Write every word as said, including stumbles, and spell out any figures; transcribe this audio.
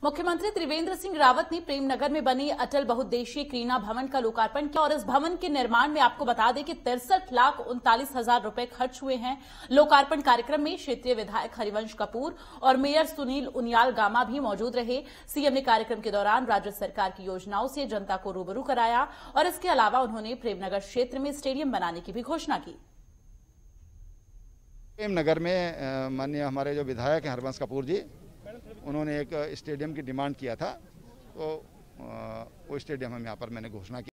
मुख्यमंत्री त्रिवेंद्र सिंह रावत ने प्रेमनगर में बनी अटल बहुउद्देशीय क्रीड़ा भवन का लोकार्पण किया और इस भवन के निर्माण में आपको बता दें कि तिरसठ लाख उनतालीस हजार रुपए खर्च हुए हैं। लोकार्पण कार्यक्रम में क्षेत्रीय विधायक हरिवंश कपूर और मेयर सुनील उनियाल गामा भी मौजूद रहे। सीएम ने कार्यक्रम के दौरान राज्य सरकार की योजनाओं से जनता को रूबरू कराया और इसके अलावा उन्होंने प्रेमनगर क्षेत्र में स्टेडियम बनाने की भी घोषणा की। प्रेमनगर में माननीय हमारे जो विधायक हैं हरिवंश कपूर जी, उन्होंने एक स्टेडियम की डिमांड किया था, तो वो स्टेडियम हम यहाँ पर मैंने घोषणा की।